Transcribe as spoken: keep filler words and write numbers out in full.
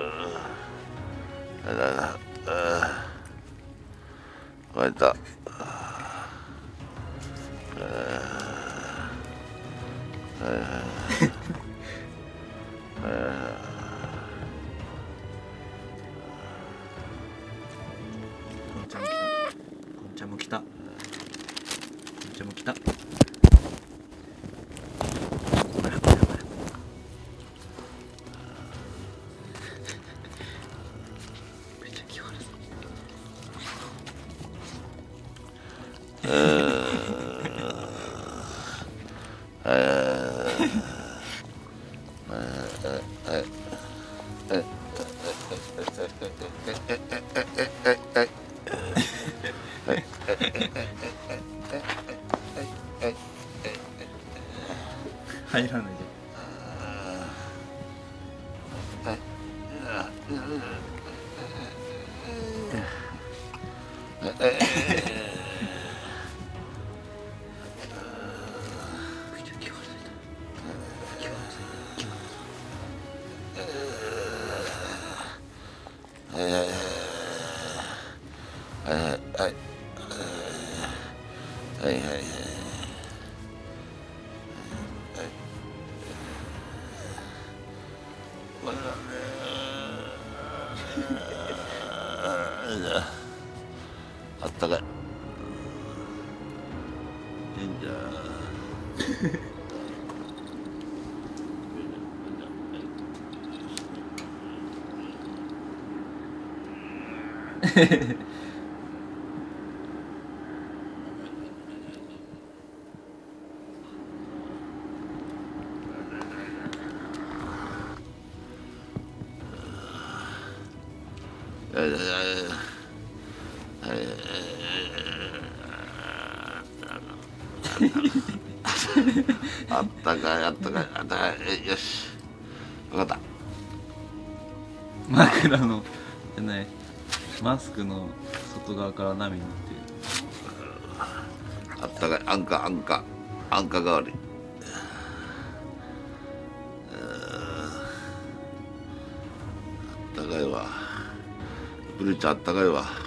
だだだ終わった。 こんちゃんも来た。こんちゃんも来た。こんちゃんも来た。ほらほらほら。めっちゃ気悪そう。入らないで。あったかい。いいんじゃ。 いやいやいやいやあったかいあったかいあったかい。えよし分かった。 枕のじゃないマスクの外側から波になってる。 あったかい。あんかあんかあんか代わり。あったかいわ。ブリちゃんあったかいわ。